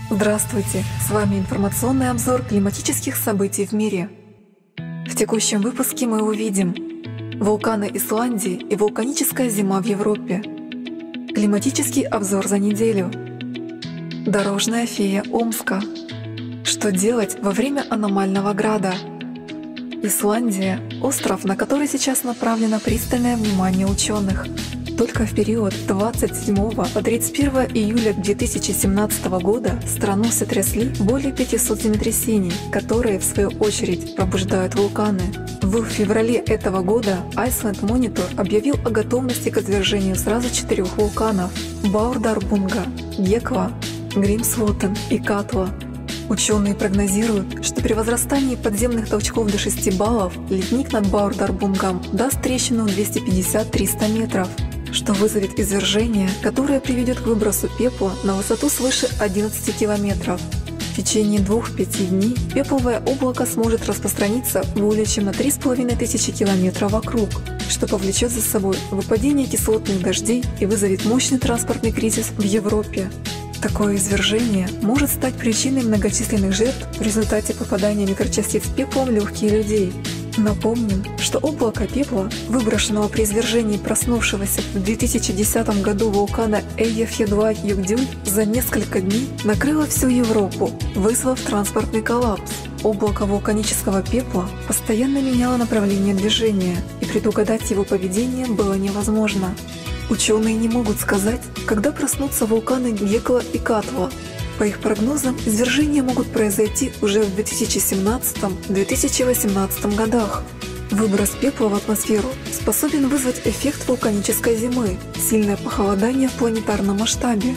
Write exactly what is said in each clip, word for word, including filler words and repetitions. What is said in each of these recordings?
Здравствуйте! С вами информационный обзор климатических событий в мире. В текущем выпуске мы увидим вулканы Исландии и вулканическая зима в Европе, климатический обзор за неделю, дорожная фея Омска, что делать во время аномального града. Исландия – остров, на который сейчас направлено пристальное внимание ученых. Только в период с двадцать седьмого по тридцать первое июля две тысячи семнадцатого года страну сотрясли более пятисот землетрясений, которые, в свою очередь, пробуждают вулканы. В феврале этого года Iceland Monitor объявил о готовности к извержению сразу четырех вулканов – Баурдарбунга, Гекла, Гримсвотен и Катла. Ученые прогнозируют, что при возрастании подземных толчков до шести баллов ледник над Баурдарбунгом даст трещину двести пятьдесят — триста метров, что вызовет извержение, которое приведет к выбросу пепла на высоту свыше одиннадцати километров. В течение двух-пяти дней пепловое облако сможет распространиться более чем на три с половиной тысячи километров вокруг, что повлечет за собой выпадение кислотных дождей и вызовет мощный транспортный кризис в Европе. Такое извержение может стать причиной многочисленных жертв в результате попадания микрочастиц пепла в легкие людей. Напомним, что облако пепла, выброшенного при извержении проснувшегося в две тысячи десятом году вулкана Eyjafjallajökull, за несколько дней накрыло всю Европу, вызвав транспортный коллапс. Облако вулканического пепла постоянно меняло направление движения, и предугадать его поведение было невозможно. Ученые не могут сказать, когда проснутся вулканы Гекла и Катла. По их прогнозам, извержения могут произойти уже в две тысячи семнадцатом — две тысячи восемнадцатом годах. Выброс пепла в атмосферу способен вызвать эффект вулканической зимы, сильное похолодание в планетарном масштабе.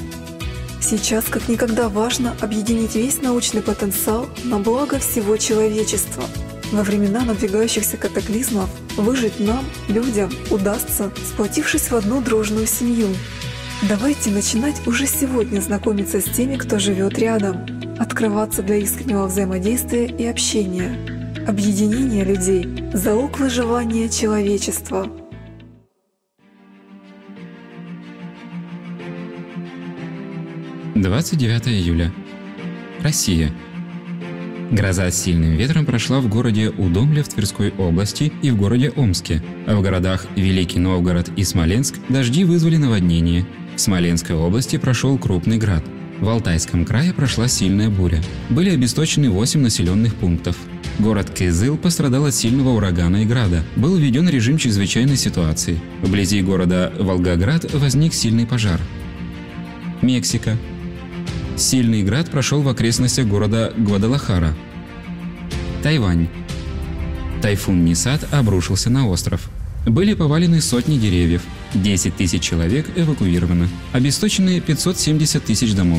Сейчас как никогда важно объединить весь научный потенциал на благо всего человечества. Во времена надвигающихся катаклизмов выжить нам, людям, удастся, сплотившись в одну дружную семью. Давайте начинать уже сегодня знакомиться с теми, кто живет рядом, открываться для искреннего взаимодействия и общения. Объединение людей – залог выживания человечества. двадцать девятое июля. Россия. Гроза с сильным ветром прошла в городе Удомля в Тверской области и в городе Омске, а в городах Великий Новгород и Смоленск дожди вызвали наводнение. В Смоленской области прошел крупный град. В Алтайском крае прошла сильная буря. Были обесточены восемь населенных пунктов. Город Кызыл пострадал от сильного урагана и града. Был введен режим чрезвычайной ситуации. Вблизи города Волгоград возник сильный пожар. Мексика. Сильный град прошел в окрестностях города Гвадалахара. Тайвань. Тайфун Нисат обрушился на остров. Были повалены сотни деревьев, десять тысяч человек эвакуировано, обесточены пятьсот семьдесят тысяч домов.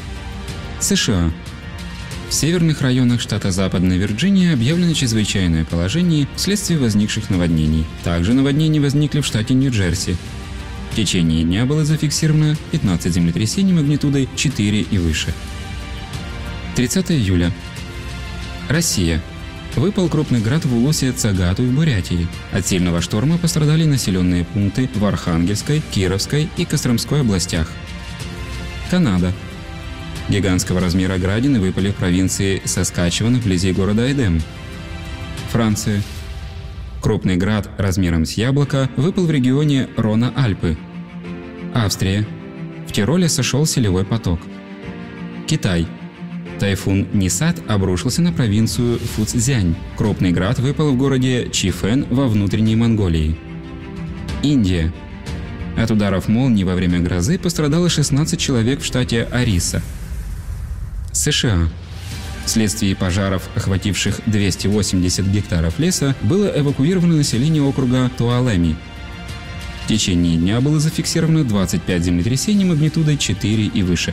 США. В северных районах штата Западная Вирджиния объявлено чрезвычайное положение вследствие возникших наводнений. Также наводнения возникли в штате Нью-Джерси. В течение дня было зафиксировано пятнадцать землетрясений магнитудой четыре и выше. тридцатое июля. Россия. Выпал крупный град в Улусе Цагату в Бурятии. От сильного шторма пострадали населенные пункты в Архангельской, Кировской и Костромской областях. Канада. Гигантского размера градины выпали в провинции Саскачеван вблизи города Эдем. Франция. Крупный град размером с яблоко выпал в регионе Рона-Альпы. Австрия. В Тироле сошел селевой поток. Китай. Тайфун Нисат обрушился на провинцию Фуцзянь. Крупный град выпал в городе Чифэн во внутренней Монголии. Индия. От ударов молнии во время грозы пострадало шестнадцать человек в штате Ориса. США. Вследствие пожаров, охвативших двести восемьдесят гектаров леса, было эвакуировано население округа Туалеми. В течение дня было зафиксировано двадцать пять землетрясений магнитудой четыре и выше.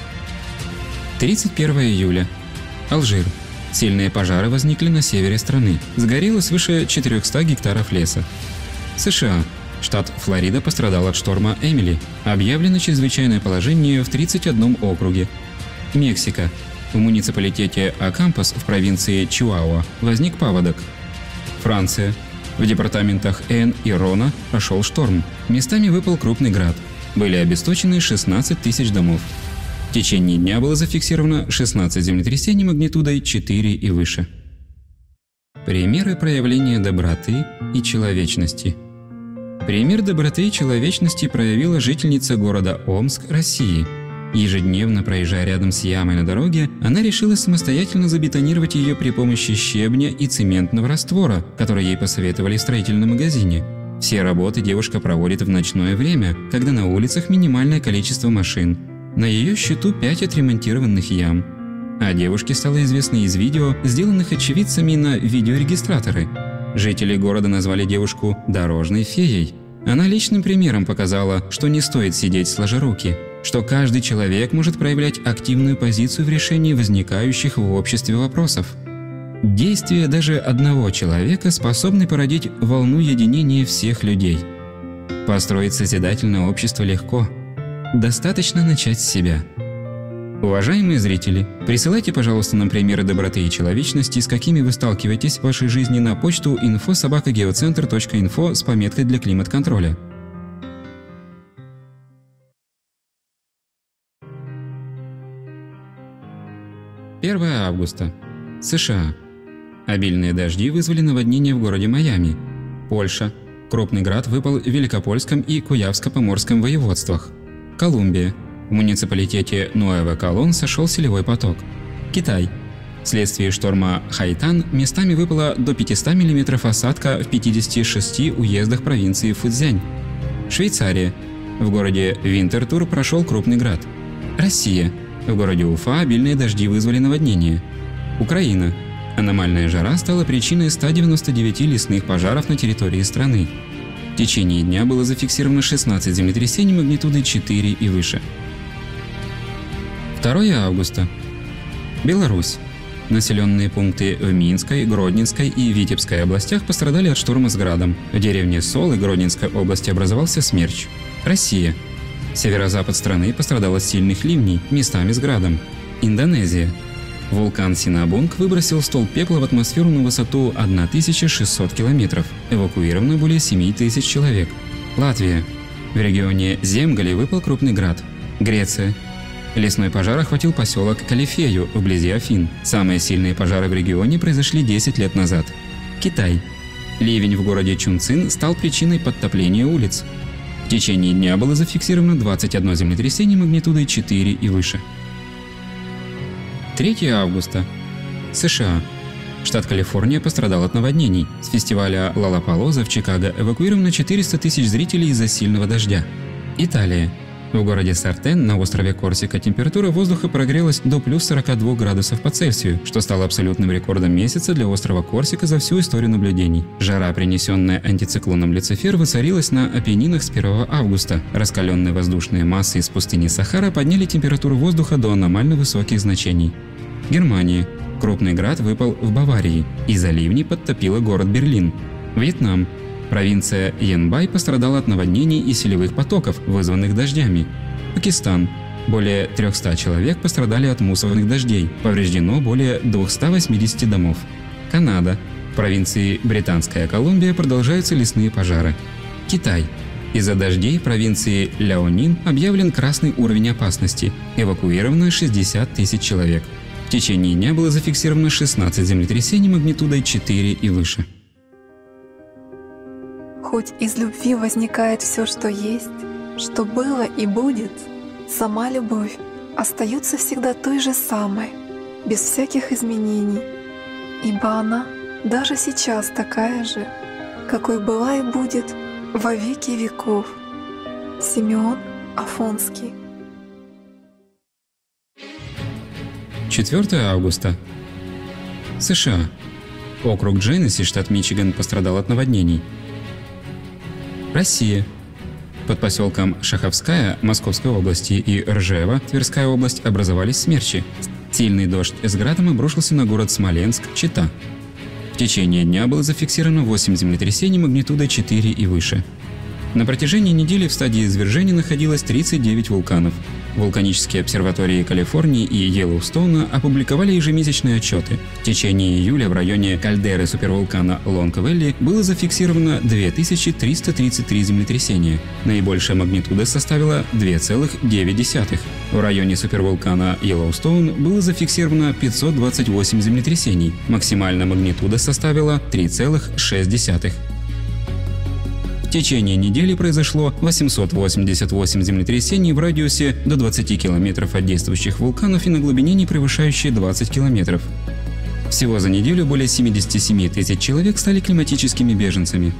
тридцать первое июля. Алжир. Сильные пожары возникли на севере страны. Сгорело свыше четырёхсот гектаров леса. США. Штат Флорида пострадал от шторма Эмили. Объявлено чрезвычайное положение в тридцати одном округе. Мексика. В муниципалитете Акампас в провинции Чиуауа возник паводок. Франция. В департаментах Эн и Рона прошел шторм. Местами выпал крупный град. Были обесточены шестнадцать тысяч домов. В течение дня было зафиксировано шестнадцать землетрясений магнитудой четыре и выше. Примеры проявления доброты и человечности. Пример доброты и человечности проявила жительница города Омск, России. Ежедневно проезжая рядом с ямой на дороге, она решила самостоятельно забетонировать ее при помощи щебня и цементного раствора, который ей посоветовали в строительном магазине. Все работы девушка проводит в ночное время, когда на улицах минимальное количество машин. На ее счету пять отремонтированных ям. О девушке стало известно из видео, сделанных очевидцами на видеорегистраторы. Жители города назвали девушку «дорожной феей». Она личным примером показала, что не стоит сидеть сложа руки, что каждый человек может проявлять активную позицию в решении возникающих в обществе вопросов. Действия даже одного человека способны породить волну единения всех людей. Построить созидательное общество легко. Достаточно начать с себя. Уважаемые зрители, присылайте, пожалуйста, нам примеры доброты и человечности, с какими вы сталкиваетесь в вашей жизни, на почту инфо собака геоцентр точка инфо с пометкой для климат-контроля. первое августа. США. Обильные дожди вызвали наводнение в городе Майами. Польша. Крупный град выпал в Великопольском и Куявско-Поморском воеводствах. Колумбия. В муниципалитете Нуэва-Колон сошел селевой поток. Китай. Вследствие шторма Хайтан местами выпало до пятисот миллиметров осадка в пятидесяти шести уездах провинции Фуцзянь. Швейцария. В городе Винтертур прошел крупный град. Россия. В городе Уфа обильные дожди вызвали наводнение. Украина. Аномальная жара стала причиной ста девяноста девяти лесных пожаров на территории страны. В течение дня было зафиксировано шестнадцать землетрясений магнитудой четыре и выше. второе августа. Беларусь. Населенные пункты в Минской, Гродненской и Витебской областях пострадали от шторма с градом. В деревне Солы Гродненской области образовался смерч. Россия. Северо-запад страны пострадал от сильных ливней, местами с градом. Индонезия. Вулкан Синабунг выбросил столб пепла в атмосферу на высоту тысяча шестьсот километров. Эвакуировано более семи тысяч человек. Латвия. В регионе Земгали выпал крупный град. Греция. Лесной пожар охватил поселок Калифею вблизи Афин. Самые сильные пожары в регионе произошли десять лет назад. Китай. Ливень в городе Чунцин стал причиной подтопления улиц. В течение дня было зафиксировано двадцать одно землетрясение магнитудой четыре и выше. третье августа. США. Штат Калифорния пострадал от наводнений. С фестиваля Лоллапалоза в Чикаго эвакуировано четыреста тысяч зрителей из-за сильного дождя. Италия. В городе Сартен на острове Корсика температура воздуха прогрелась до плюс сорока двух градусов по Цельсию, что стало абсолютным рекордом месяца для острова Корсика за всю историю наблюдений. Жара, принесенная антициклоном Люцифер, воцарилась на Апеннинах с первого августа. Раскаленные воздушные массы из пустыни Сахара подняли температуру воздуха до аномально высоких значений. Германия. Крупный град выпал в Баварии. Из-за ливней подтопило город Берлин. Вьетнам. Провинция Янбай пострадала от наводнений и селевых потоков, вызванных дождями. Пакистан. Более трёхсот человек пострадали от мусорных дождей, повреждено более двухсот восьмидесяти домов. Канада. В провинции Британская Колумбия продолжаются лесные пожары. Китай. Из-за дождей в провинции Ляонин объявлен красный уровень опасности, эвакуировано шестьдесят тысяч человек. В течение дня было зафиксировано шестнадцать землетрясений магнитудой четыре и выше. Хоть из любви возникает все, что есть, что было и будет, сама любовь остается всегда той же самой, без всяких изменений, ибо она даже сейчас такая же, какой была и будет во веки веков. Симеон Афонский. четвёртое августа. США. Округ Дженнесси, штат Мичиган, пострадал от наводнений. Россия. Под поселком Шаховская Московской области и Ржева, Тверская область, образовались смерчи. Сильный дождь с градом обрушился на город Смоленск, Чита. В течение дня было зафиксировано восемь землетрясений магнитудой четыре и выше. На протяжении недели в стадии извержения находилось тридцать девять вулканов. Вулканические обсерватории Калифорнии и Йеллоустоуна опубликовали ежемесячные отчеты. В течение июля в районе кальдеры супервулкана Лонг-Вэлли было зафиксировано две тысячи триста тридцать три землетрясения. Наибольшая магнитуда составила две целых девять десятых. В районе супервулкана Йеллоустоун было зафиксировано пятьсот двадцать восемь землетрясений. Максимальная магнитуда составила три целых шесть десятых. В течение недели произошло восемьсот восемьдесят восемь землетрясений в радиусе до двадцати километров от действующих вулканов и на глубине, не превышающей двадцать километров. Всего за неделю более семидесяти семи тысяч человек стали климатическими беженцами.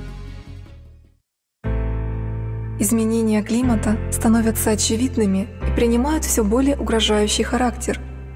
Изменения климата становятся очевидными и принимают все более угрожающий характер.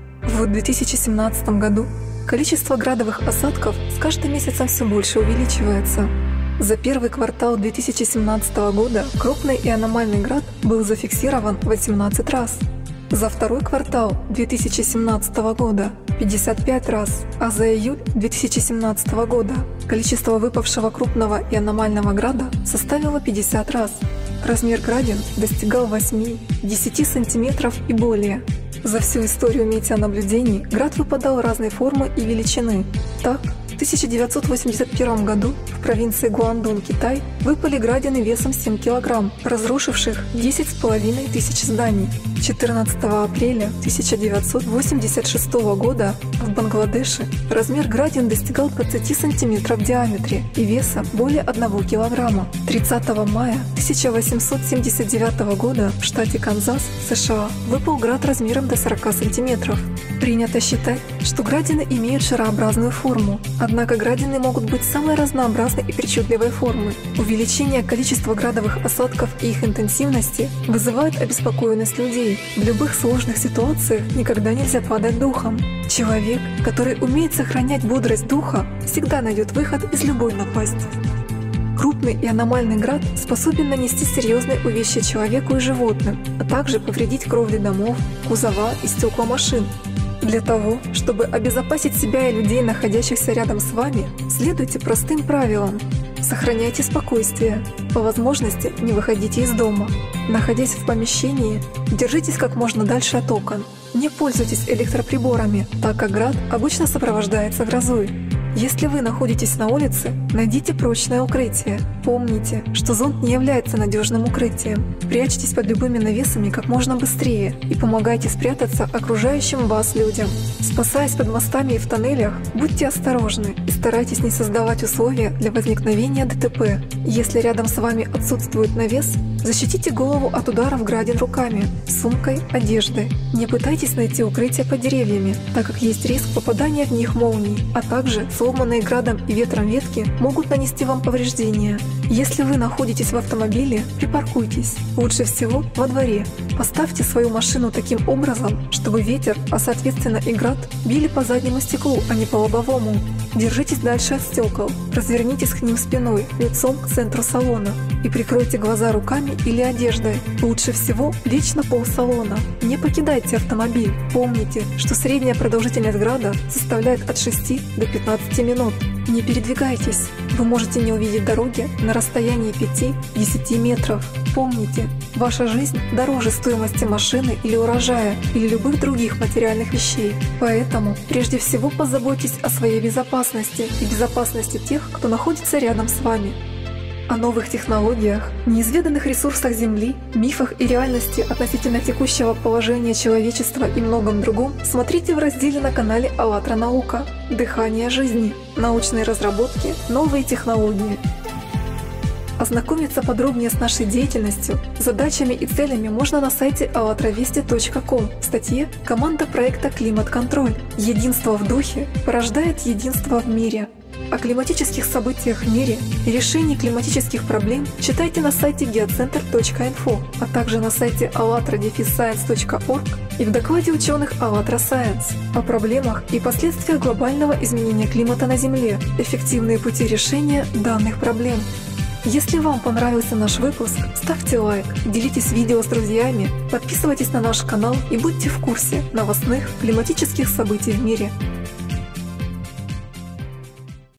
В две тысячи семнадцатом году количество градовых осадков с каждым месяцем все больше увеличивается. За первый квартал две тысячи семнадцатого года крупный и аномальный град был зафиксирован восемнадцать раз. За второй квартал две тысячи семнадцатого года – пятьдесят пять раз, а за июль две тысячи семнадцатого года количество выпавшего крупного и аномального града составило пятьдесят раз. Размер градин достигал восьми-десяти сантиметров и более. За всю историю метеонаблюдений град выпадал разной формы и величины. Так, в тысяча девятьсот восемьдесят первом году в провинции Гуандун, Китай, выпали градины весом семь килограмм, разрушивших десять с половиной тысяч зданий. четырнадцатого апреля тысяча девятьсот восемьдесят шестого года в Бангладеше размер градин достигал двадцати сантиметров в диаметре и веса более одного килограмма. тридцатого мая тысяча восемьсот семьдесят девятого года в штате Канзас, США, выпал град размером до сорока сантиметров. Принято считать, что градины имеют шарообразную форму, однако градины могут быть самой разнообразной и причудливой формы. Увеличение количества градовых осадков и их интенсивности вызывает обеспокоенность людей. В любых сложных ситуациях никогда нельзя падать духом. Человек, который умеет сохранять бодрость духа, всегда найдет выход из любой напасти. Крупный и аномальный град способен нанести серьезные увечья человеку и животным, а также повредить кровли домов, кузова и стекла машин. Для того, чтобы обезопасить себя и людей, находящихся рядом с вами, следуйте простым правилам. Сохраняйте спокойствие. По возможности не выходите из дома. Находясь в помещении, держитесь как можно дальше от окон. Не пользуйтесь электроприборами, так как град обычно сопровождается грозой. Если вы находитесь на улице, найдите прочное укрытие. Помните, что зонт не является надежным укрытием. Прячьтесь под любыми навесами как можно быстрее и помогайте спрятаться окружающим вас людям. Спасаясь под мостами и в тоннелях, будьте осторожны и старайтесь не создавать условия для возникновения ДТП. Если рядом с вами отсутствует навес, защитите голову от ударов градин руками, сумкой, одеждой. Не пытайтесь найти укрытие под деревьями, так как есть риск попадания в них молний, а также сломанные градом и ветром ветки могут нанести вам повреждения. Если вы находитесь в автомобиле, припаркуйтесь. Лучше всего во дворе. Поставьте свою машину таким образом, чтобы ветер, а соответственно и град, били по заднему стеклу, а не по лобовому. Держитесь дальше от стекол. Развернитесь к ним спиной, лицом к центру салона и прикройте глаза руками или одеждой. Лучше всего лечь на пол салона. Не покидайте автомобиль. Помните, что средняя продолжительность града составляет от шести до пятнадцати минут. Не передвигайтесь. Вы можете не увидеть дороги на расстоянии пяти-десяти метров. Помните, ваша жизнь дороже стоимости машины или урожая, или любых других материальных вещей. Поэтому прежде всего позаботьтесь о своей безопасности и безопасности тех, кто находится рядом с вами. О новых технологиях, неизведанных ресурсах Земли, мифах и реальности относительно текущего положения человечества и многом другом смотрите в разделе на канале АЛЛАТРА Наука «Дыхание жизни. Научные разработки, новые технологии». Ознакомиться подробнее с нашей деятельностью, задачами и целями можно на сайте аллатра вести точка ком в статье «Команда проекта «Климат-контроль». Единство в духе порождает единство в мире». О климатических событиях в мире и решении климатических проблем читайте на сайте геоцентр точка инфо, а также на сайте аллатра сайенс точка орг и в докладе ученых АЛЛАТРА Science о проблемах и последствиях глобального изменения климата на Земле, эффективные пути решения данных проблем. Если вам понравился наш выпуск, ставьте лайк, делитесь видео с друзьями, подписывайтесь на наш канал и будьте в курсе новостных климатических событий в мире.